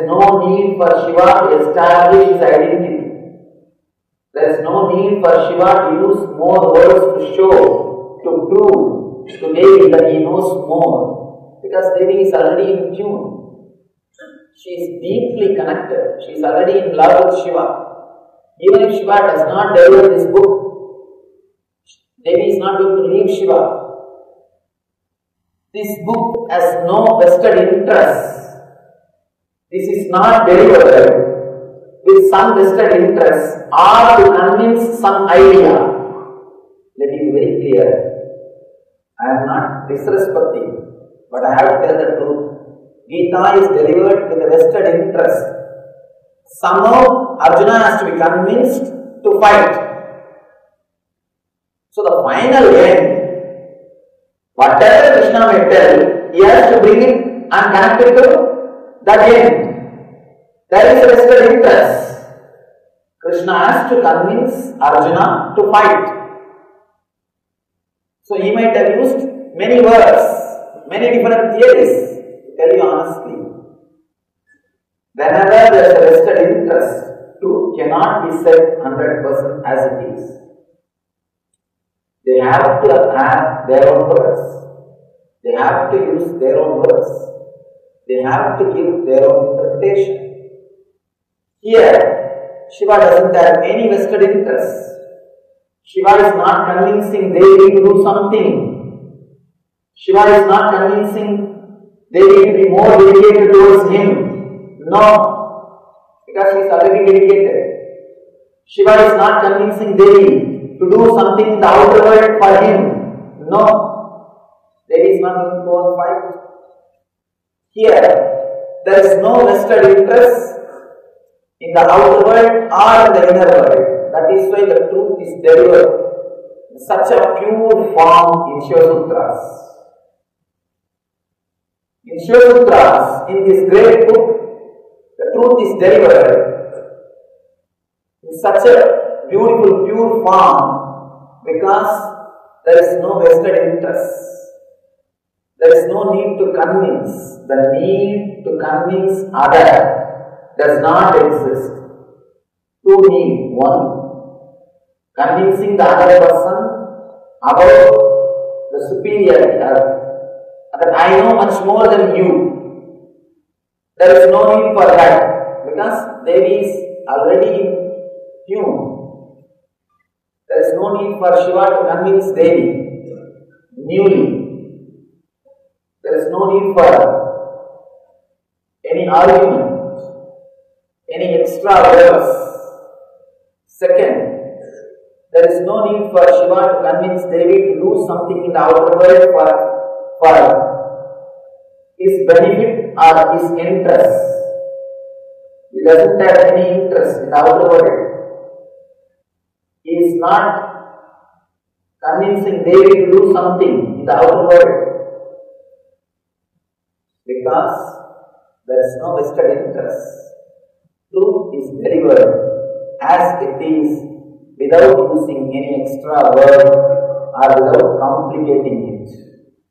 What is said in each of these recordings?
no need for Shiva to establish his identity. There is no need for Shiva to use more words to show, to prove to Devi that he knows more. Because Devi is already in tune. She is deeply connected. She is already in love with Shiva. Even if Shiva does not deliver this book, Devi is not going to leave Shiva. This book has no vested interest. This is not delivered with some vested interest or to convince some idea. Let it be very clear. I am not disrespecting, but I have to tell the truth. Gita is delivered with a vested interest. Somehow Arjuna has to be convinced to fight. So the final end, whatever Krishna may tell, he has to bring it and connect it to that end. There is a vested interest. Krishna has to convince Arjuna to fight. So he might have used many words, many different theories. To tell you honestly, whenever there is a vested interest, truth cannot be said 100% as it is. They have to have their own words. They have to use their own words. They have to give their own interpretation. Here, Shiva doesn't have any vested interest. Shiva is not convincing Devi to do something. Shiva is not convincing Devi to be more dedicated towards him. No, because she is already dedicated. Shiva is not convincing Devi to do something in the outer world for him. No, Devi is not going to go and fight. Here, there is no vested interest in the outer world or in the inner world. That is why the truth is delivered in such a pure form in Shiva Sutras. In Shiva Sutras, in this great book, the truth is delivered in such a beautiful, pure form because there is no vested interest. There is no need to convince. The need to convince other does not exist. Two need. One, convincing the other person about the superiority, that I know much more than you. There is no need for that because Devi is already in tune. There is no need for Shiva to convince Devi newly. There is no need for any argument, any extra words. Second, there is no need for Shiva to convince Devi to do something in the outer world for his benefit or his interest. He doesn't have any interest in the outer world. He is not convincing Devi to do something in the outer world because there is no vested interest. Truth is delivered as it is without using any extra word or without complicating it.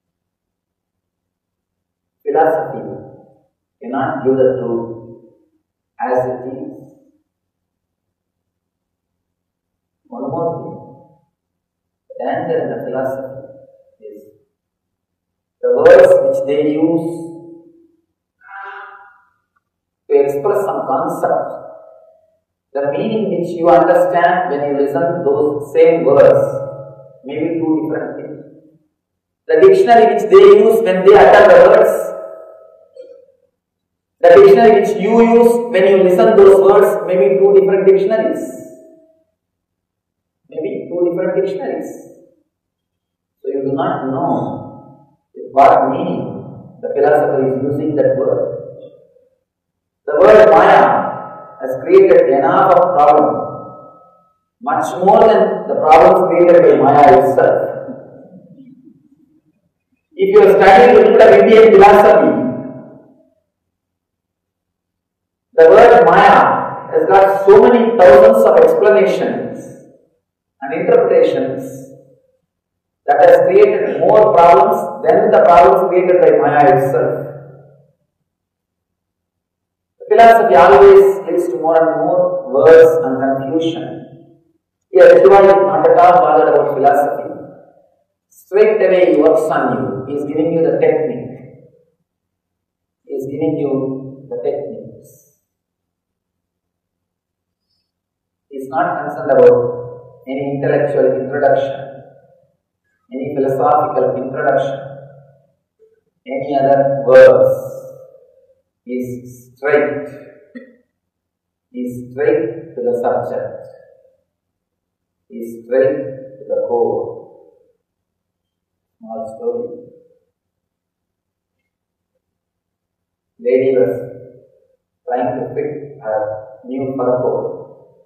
Philosophy cannot give the truth as it is. One more thing. The danger in the philosophy is the words which they use to express some concept. The meaning which you understand when you listen to those same words may be two different things. The dictionary which they use when they utter the words, the dictionary which you use when you listen to those words may be two different dictionaries. Maybe two different dictionaries. So you do not know what meaning the philosopher is using that word. The word Maya has created enough of problem, much more than the problems created by Maya itself. If you are studying a little bit of Indian philosophy, the word Maya has got so many thousands of explanations and interpretations that has created more problems than the problems created by Maya itself. The philosophy always leads to more and more words and confusion. Here Shiva is not at all bothered about philosophy. Straight away he works on you. He is giving you the technique. He is giving you the techniques. He is not concerned about any intellectual introduction, any philosophical introduction, any other words. He is straight. He is straight to the subject. He is straight to the core. Small story. Lady was trying to fit her new fur coat.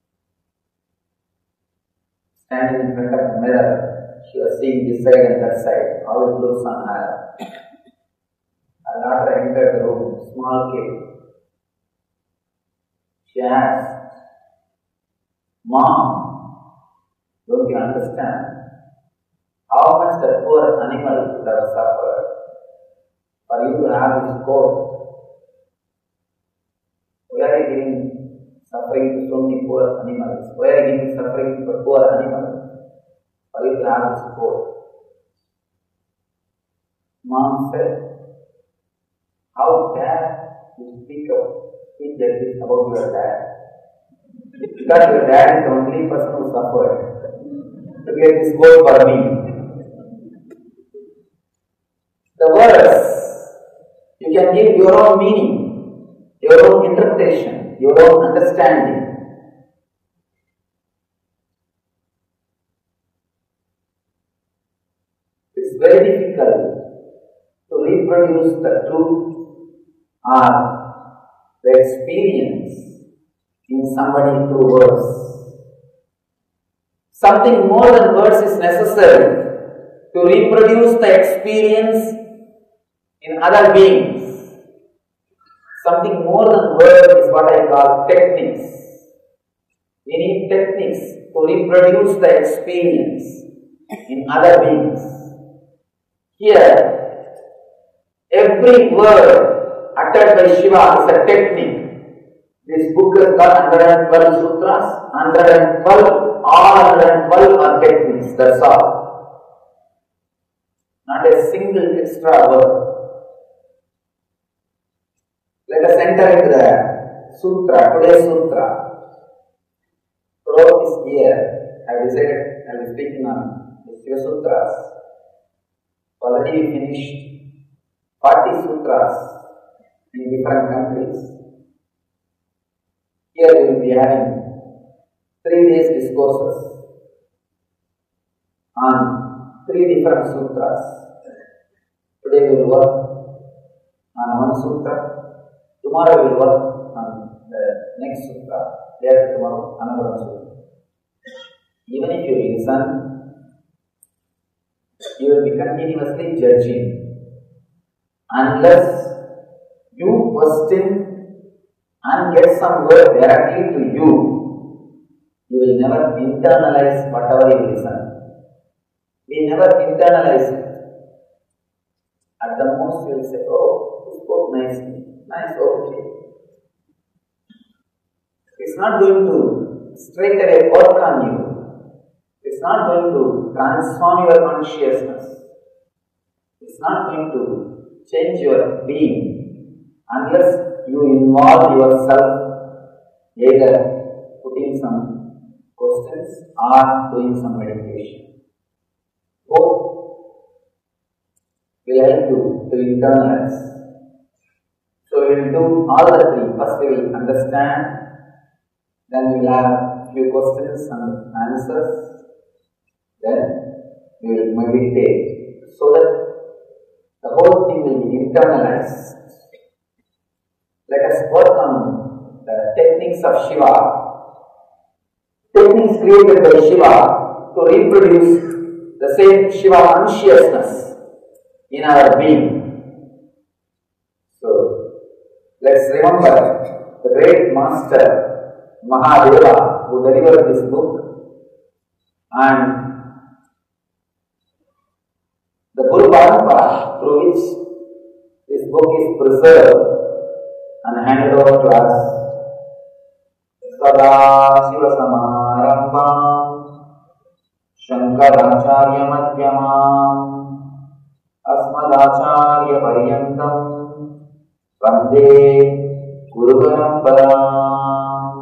Standing in front of the mirror, she was seeing this side and that side, how it looks on her. Her daughter entered the room, small kid. She asked, "Mom, don't you understand how much the poor animal would have suffered for you to have this coat? Why are you giving suffering to so many poor animals? Why are you giving suffering to the poor animals for you to have this coat?" Mom said, "How dare you speak like this about your dad? Because your dad is the only person who suffered to get this coat for me." The words, you can give your own meaning, your own interpretation, your own understanding. It's very difficult to reproduce the truth or the experience in somebody through words. Something more than words is necessary to reproduce the experience in other beings. Something more than words is what I call techniques. We need techniques to reproduce the experience in other beings. Here, every word uttered by Shiva is a technique. This book is got 112 sutras, 112, all 112 are techniques, that's all. Not a single extra word. Let us enter into the sutra, today's sutra. Throughout this year, I have decided I will be speaking on the Shiva Sutras. Already we finished 40 sutras in different countries. Here we will be having 3 days discourses on 3 different sutras. Today we will work on one sutra. Tomorrow we will work on the next sutra. Day after tomorrow another one sutra. Even if you listen, you will be continuously judging. Unless you question and get some word directly to you, you will never internalize whatever you listen. We never internalize it. At the most, we will say, "Oh, he spoke nicely. Nice, okay." It's not going to straight away work on you. It's not going to transform your consciousness. It's not going to change your being unless you involve yourself either putting some questions or doing some meditation. Both will help you to internalize. So we will do all the 3. First we will understand, then we will have few questions and answers. Then we will meditate so that the whole thing will be internalized. Let us work on the techniques of Shiva, techniques created by Shiva to reproduce the same Shiva consciousness in our being. So, let's remember the great master Mahadeva who delivered this book, and the Guru Parampara through which this book is preserved and handed over to Das. Sadashivasamarambham Shankaracharya Madhyamam Asmadacharya Paryantam Vande Guru Paramparam.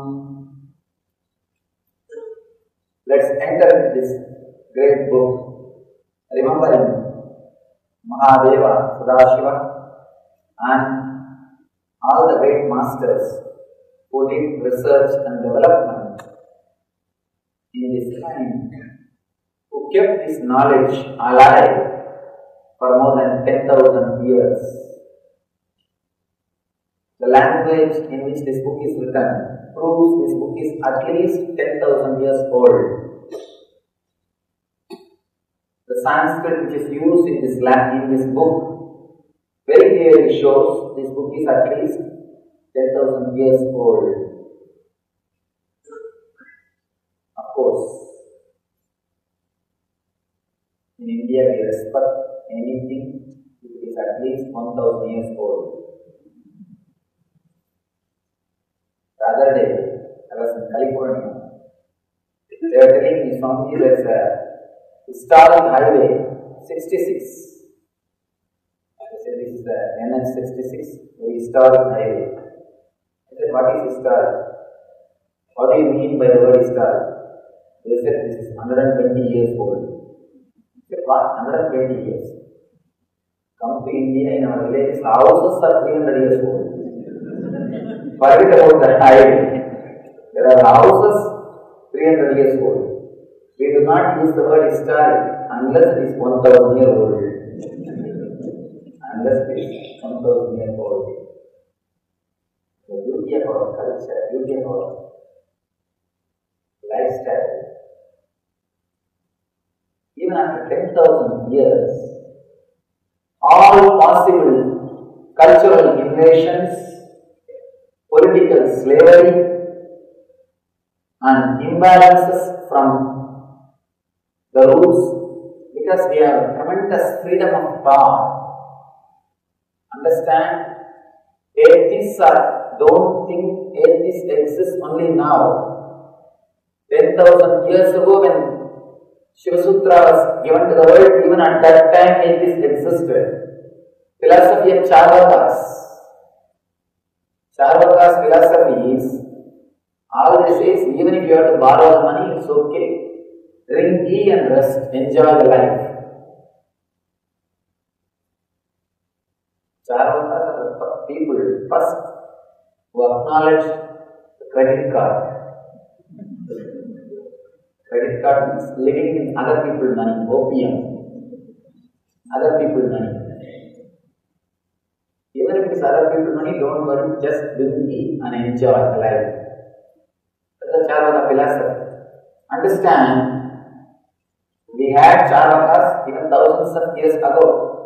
Let's enter into this great book, remembering Mahadeva, Sadashiva, and all the great masters who did research and development in this time, who kept this knowledge alive for more than 10,000 years. The language in which this book is written proves this book is at least 10,000 years old. The Sanskrit which is used in this book very clearly shows this book is at least 10,000 years old. Of course, in India we respect anything which is at least 1,000 years old. The other day, I was in California. They were telling me, Swamiji, there is a historic highway 66. I said, this is the NH 66, very historic highway. I said, what is historic? What do you mean by the word historic? They said, this is 120 years old. I said, what? 120 years? Come to India, in our villages, houses are 300 years old. Forget about the highway. There are houses 300 years old. We do not use the word historic unless it is 1,000 years old. Unless it is 1,000 years old. The beauty of our culture, beauty of our lifestyle. Even after 10,000 years, all possible cultural invasions, political slavery, and imbalances from the roots, because we have tremendous freedom of thought. Understand? Atheists don't think atheists exist only now. 10,000 years ago, when Shiva Sutra was given to the world, even at that time atheists existed. Philosophy of Charvakas. Charvakas' philosophy is, all they say is, even if you have to borrow the money, it's okay. Drink tea and rest, enjoy the life. Charvakas are the people first who acknowledged the credit card. Credit card means living in other people's money, opium. Other people's money. Even if it is other people's money, don't worry, just drink tea and enjoy the life. That's the Charvaka philosophy. Understand, we had Charvakas even thousands of years ago.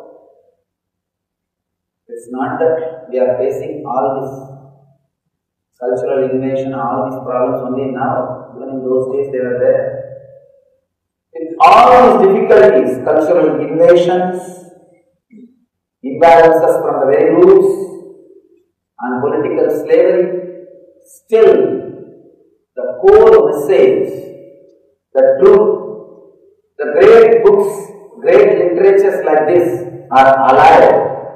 It's not that we are facing all this cultural invasion, all these problems only now. Even in those days they were there. With all these difficulties, cultural invasions, imbalances from the very roots, and political slavery, still the core message, the truth, the great books, great literatures like this are alive.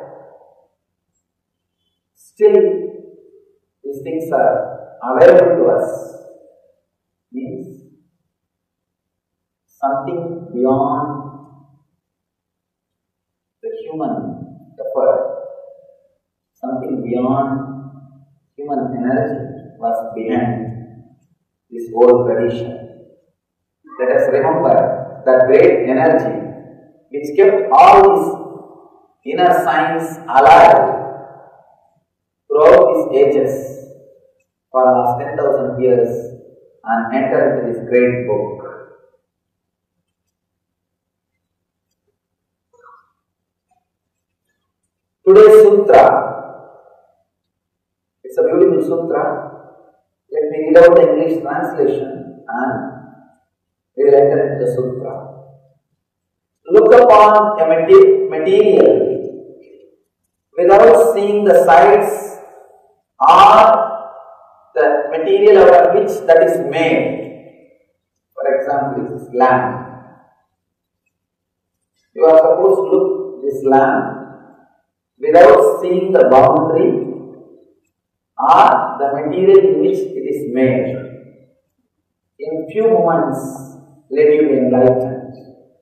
Still, these things are available to us. Means something beyond the human effort, something beyond human energy was behind this whole tradition. Let us remember that great energy which kept all these inner science alive throughout these ages for the last 10,000 years and enter into this great book. Today's sutra, it's a beautiful sutra. Let me read out the English translation and we will enter into the sutra. Look upon a material without seeing the sides or material out of which that is made. For example, this lamp. You are supposed to look this lamp without seeing the boundary or the material in which it is made. In few moments, let you be enlightened.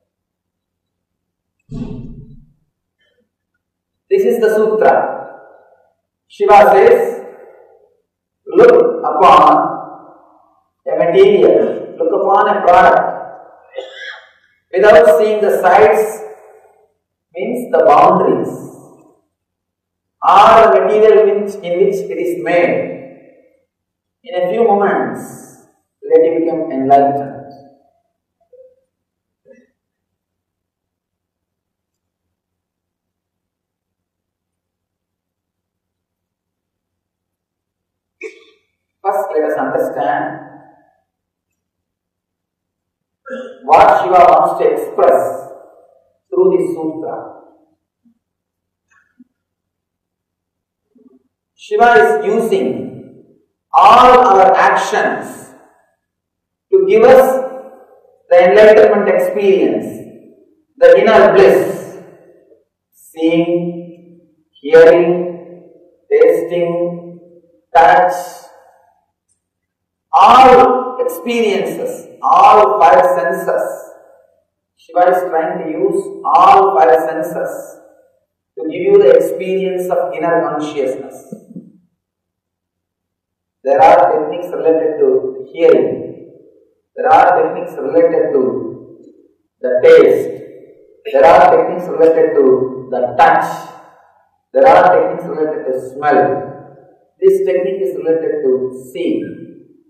This is the sutra. Shiva says, look upon a material, look upon a product without seeing the sides, means the boundaries, or the material in which it is made. In a few moments, let you become enlightened. First, let us understand what Shiva wants to express through this sutra. Shiva is using all our actions to give us the enlightenment experience, the inner bliss, seeing, hearing, tasting, touch, all experiences, all five senses. Shiva is trying to use all five senses to give you the experience of inner consciousness. There are techniques related to hearing. There are techniques related to the taste. There are techniques related to the touch. There are techniques related to smell. This technique is related to see.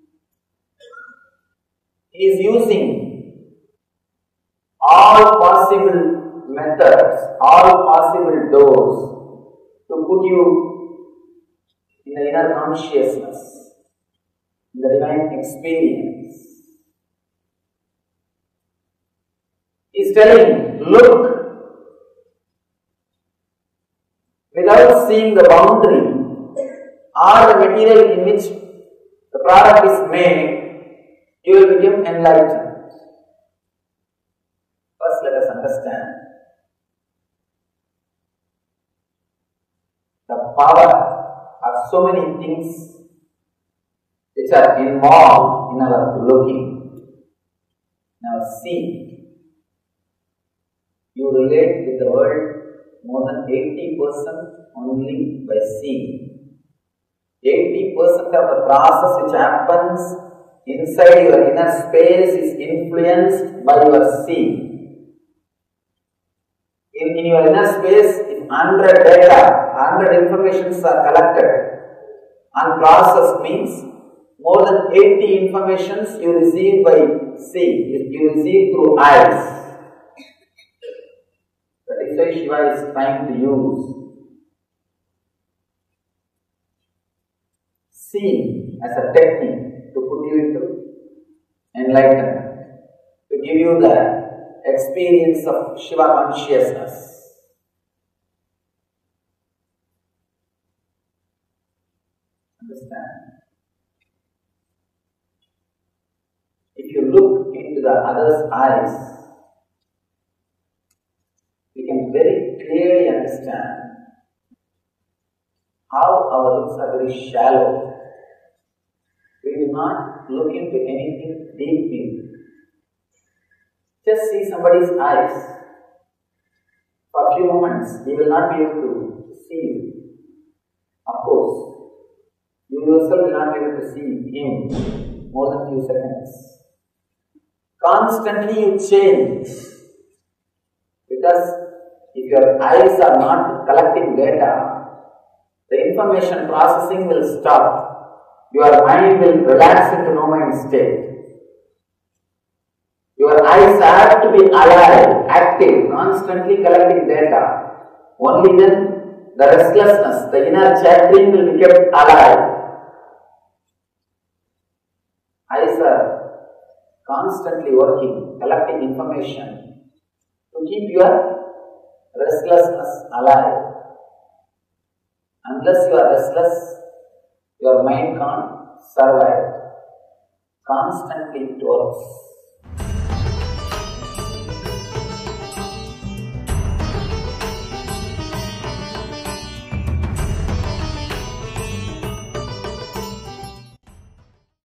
He is using all possible methods, all possible doors to put you in the inner consciousness, in the divine experience. He is telling, look, without seeing the boundary or the material in which the product is made, you will become enlightened. First, let us understand the power of so many things which are involved in our looking, in our seeing. You relate with the world more than 80% only by seeing. 80% of the process which happens inside your inner space is influenced by your seeing. In your inner space, if 100 data, 100 informations are collected and processed, means more than 80 informations you receive by seeing, you receive through eyes. That is why Shiva is trying to use seeing as a technique to put you into enlightenment, to give you the experience of Shiva consciousness. Understand? If you look into the other's eyes, you can very clearly understand how our looks are very shallow. We do not look into anything deeply. Just see somebody's eyes. For a few moments, he will not be able to see you. Of course, you yourself will not be able to see him more than few seconds. Constantly you change, because if your eyes are not collecting data, the information processing will stop. Your mind will relax into no mind state. Your eyes have to be alive, active, constantly collecting data. Only then the restlessness, the inner chattering will be kept alive. Eyes are constantly working, collecting information to keep your restlessness alive. Unless you are restless, your mind can't survive. Constantly it works.